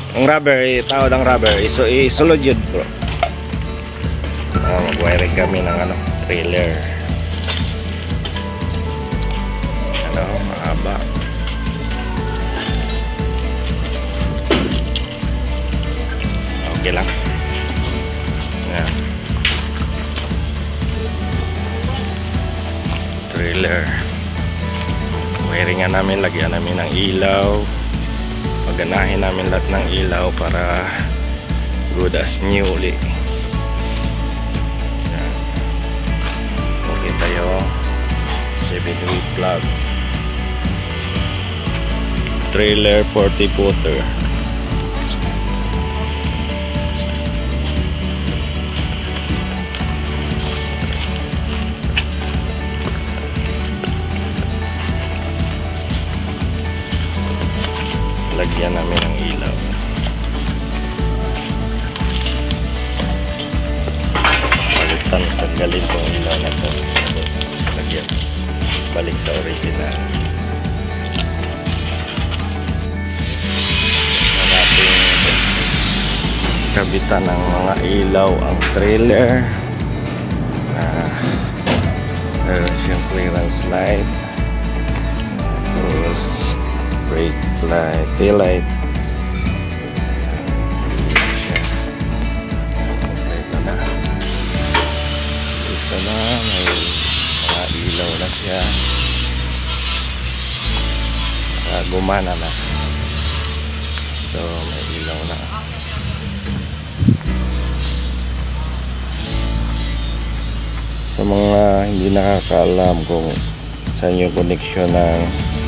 Ang rubber, tawad ang rubber, isulod yun bro. Mag-wiring kami ng trailer. Mahaba. Okay lang. Yan. Trailer. Wiringan namin, lagyan namin ng ilaw. Paganahin namin lahat ng ilaw para good as new uli. Yan. Okay tayo. 7-way plug. Trailer 40 footer. Lagyan namin ng ilaw. Palitan, tanggalin tong ilaw na to. Lagyan. Balik sa original. Natin kabitan ng mga ilaw ang trailer. Meron siyang clearance light. Tapos brake light, tail light. Ito na. Ito na, may mga ilaw na siya. Gumana na. So, may ilaw na. Sa mga hindi nakakaalam kung saan yung connection ng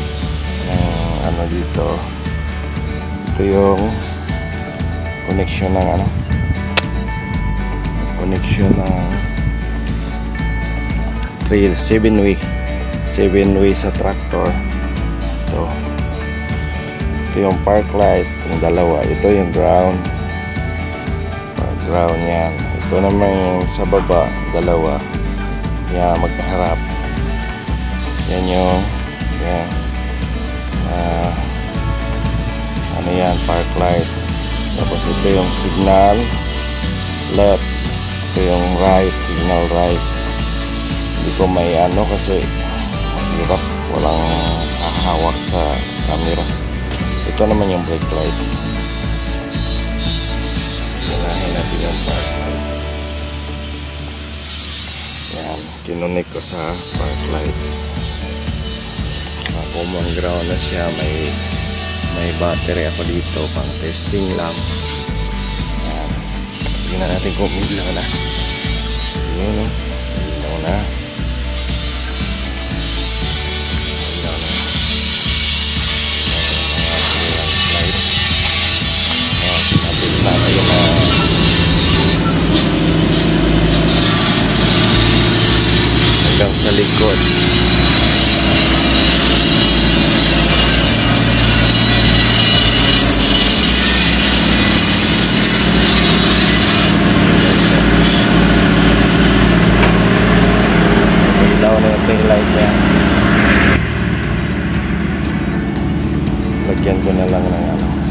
dito, ito yung connection ng connection ng 7-way sa tractor. Ito yung park light, yung dalawa. Ito yung ground yan. Ito naman yung sa baba, dalawa. Yan, magkaharap. Yan yung yan. Yan, park light. Tapos ito yung signal left, ito yung right, signal right. Hindi ko may kasi mahirap, walang hahawak sa camera. Ito naman yung brake light. Sinahin natin yung park light. Yan, kinunik ko sa park light. Common ground na siya, may battery ako dito pang testing lang. Yan. Tingnan natin kung ilaw na. Yun, ilaw na. Ilaw na. Light. Yan, natin na tayo na hanggang sa likod. Tail light niya. Lagyan ko na lang ng